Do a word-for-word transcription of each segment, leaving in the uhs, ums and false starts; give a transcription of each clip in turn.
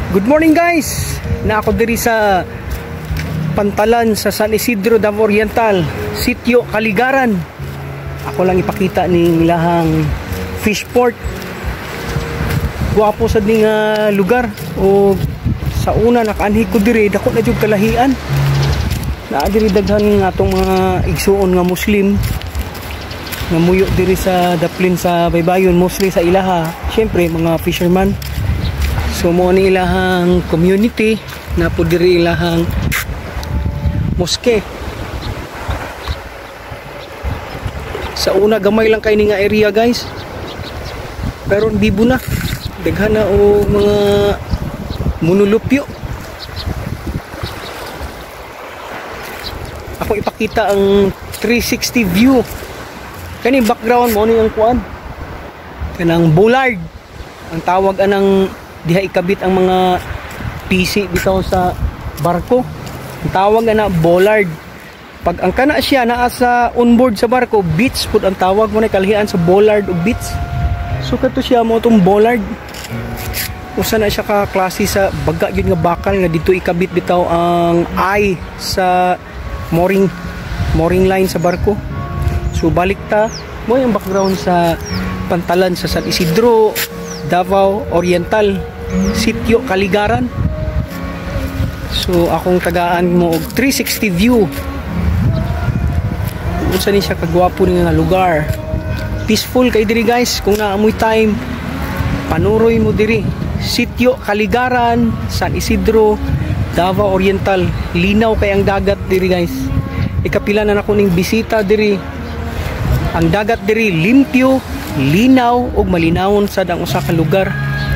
Good morning guys! Na ako diri sa Pantalan sa San Isidro, Davao Oriental, Sitio Kaligaran. Ako lang ipakita ning lahang fish port. Guwapo sa ding uh, lugar. O sa una nakaanhi ko diri, dako na jud kalahian. Naa diri daghan nga atong mga igsuon nga Muslim nga muyo diri sa daplin sa baybayon, mostly sa ilaha. Syempre mga fisherman. So mo ni ilahang community na po diri ilahang moske. Sa una gamay lang kay ni nga area guys. Pero bibo na. Daghan na o mga munulupyo. Ako ipakita ang three sixty view. Kani background mo ni ang kuan. Kanang bollard. Ang tawag anang diha ikabit ang mga P C bitaw sa barko. Ang tawag na bollard. Pag ang kana siya naa sa onboard sa barko, beach pud ang tawag mo na kalihian sa bollard o beach. So kato siya mo tong bollard. Usa na siya ka klase sa baga gyud nga bakal nga dito ikabit bitaw ang eye sa mooring mooring line sa barko. So balik ta mo yung background sa Pantalan sa San Isidro, Davao Oriental, Sitio Kaligaran. So akong tagaan mo og three sixty view. Unsa ni siya kagwapo ni nga lugar. Peaceful kay diri guys. Kung naamoy time, panuroy mo diri. Sitio Kaligaran, San Isidro, Davao Oriental. Linaw kay ang dagat diri guys. Ikapila na nako ning bisita diri. Ang dagat diri limpyo, linaw ug malinawon sad ang usa ka lugar.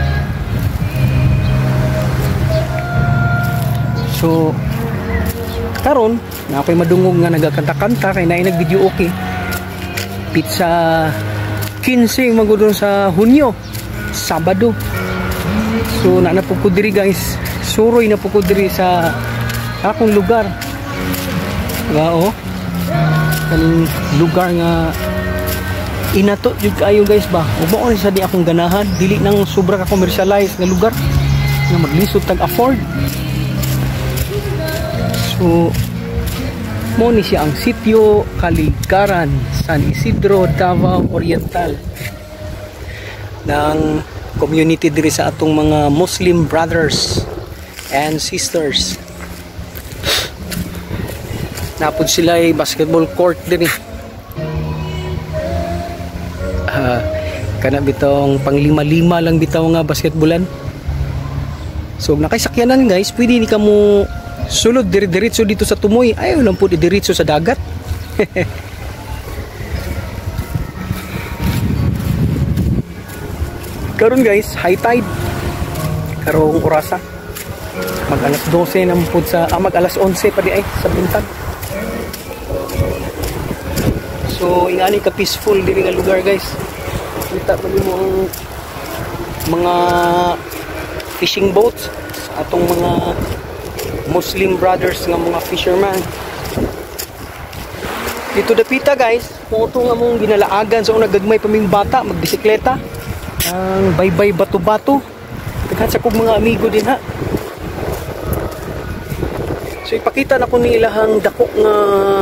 So karon na ako'y madungog nga nagakanta-kanta kay naay nag-video okay. Pizza fifteen magudon sa Hunyo, Sabado. So na na po ko diri guys. Suroy na po ko diri sa akong lugar. Wow. Kaning lugar nga inato jud kayo guys ba. Ubo ni sa di akong ganahan, dili nang sobra ka commercialized nga lugar nga maglisod tag afford. So mo ni siya ang Sitio Kaligaran, San Isidro, Davao Oriental. Ng community diri sa atong mga Muslim brothers and sisters. Napod sila ay basketball court diri. Uh, kana bitong pang lima-lima lang bitaw nga basketballan. So nakaisakyanan guys, pwede ni kamo sulod diri-diretso dito sa tumoy. Ayaw lang po diretso sa dagat. Karon guys, high tide. Karong orasa. Mag alas twelve na po sa ah, mag alas eleven pa di ay sa bintag. So ingani ka peaceful diri nga lugar guys. Kita pa mo ang mga fishing boats sa atong mga Muslim brothers nga mga fisherman. Dito dapita guys, mo to nga mong ginalaagan sa so, una gagmay paming bata magbisikleta. Ang baybay bato-bato. Daghan sa kog mga amigo din ha. So ipakita na ko ni ilahang dako nga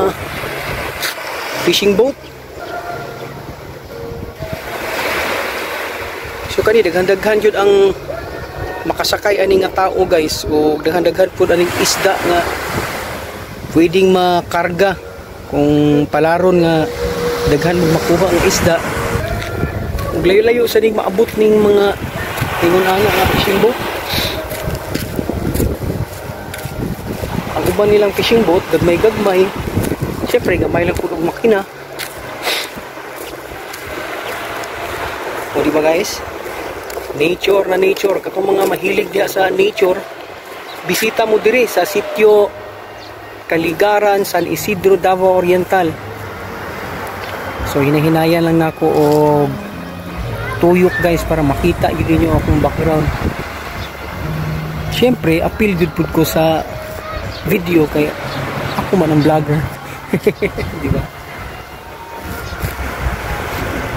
fishing boat. So kani daghan-daghan jud ang makasakay ani nga tao guys o daghan-daghan pud aning isda nga pwedeng makarga kung palaron nga daghan mo makuha ang isda. Ug layo-layo sa ning maabot ning mga ingon ana nga fishing boat. Ang uban nilang fishing boat gagmay-gagmay. Siyempre, gamay lang po ng makina. O diba guys? Nature na nature. Katong mga mahilig diya sa nature, bisita mo diri sa Sitio Kaligaran, San Isidro, Davao Oriental. So, hinahinayan lang na ako o tuyok guys para makita yun nyo akong background. Siyempre, appeal good po ko sa video kaya ako man ang vlogger. Diba?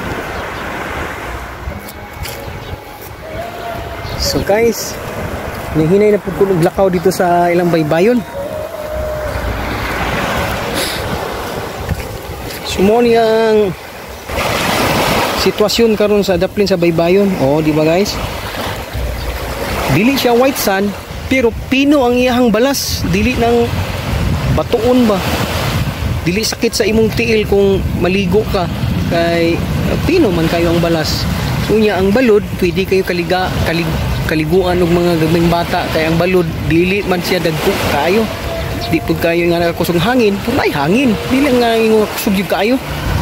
So guys, Hinahinay na po ko naglakaw dito sa ilang baybayon. Sumoni ang sitwasyon karon sa daplin sa baybayon. Oh, di ba guys? Dili siya white sand, pero pino ang iyahang balas. Dili ng batuon ba? Dili sakit sa imong tiil kung maligo ka. Kay pino man kayo ang balas. Unya ang balod, pwede kayo kaliga, kalig, kaliguan og mga gaming bata. Kay ang balod, dili man siya dagko kayo. Di pud kayo nga nakakusog hangin, pulay hangin. Dili nga ingo kusog jud kayo.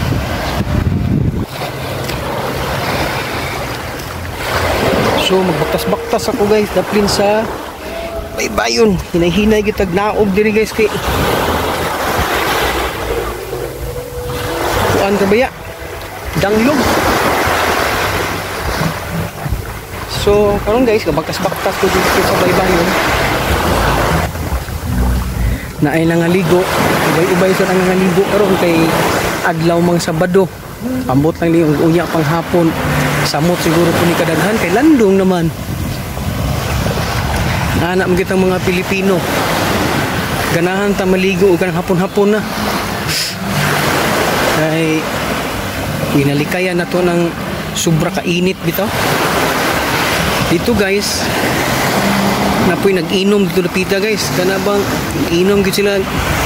So magbaktas-baktas ako guys, daplin sa baybayon. Hinay-hinay gitag naog diri guys kay kuan ka baya? Danglog. So karon guys, kabaktas-baktas ko dito sa baybayon. Na ay nangaligo, ubay-ubay sa nangaligo karon kay adlaw mang Sabado. Ambot lang ni unya pang hapon. Samot siguro po ni kadaghan kay landong naman. Anak mo kitang mga Pilipino. Ganahan ta maligo o kanang hapon-hapon na. Kay pinalikayan na to ng sobra kainit bitaw. Dito guys, napoy nag-inom dito na pita guys. Kana bang inom gid sila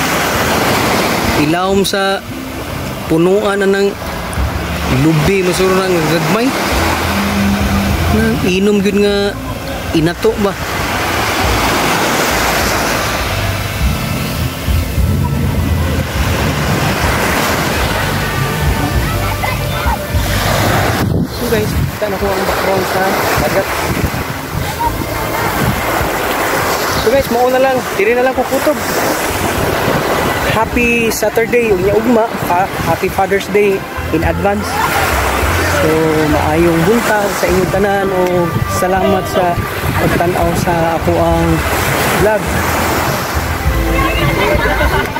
ilawom sa punuan na ng lubi masuro na ng gagmay. Nang inom gid nga inato ba. So guys, kita na ko ang background sa dagat. So guys, mauna lang, diri na lang ko kutob. Happy Saturday, unya ugma, happy Father's Day in advance. So maayong buntag sa inyong tanan o salamat sa pagtan-aw sa ako ang vlog.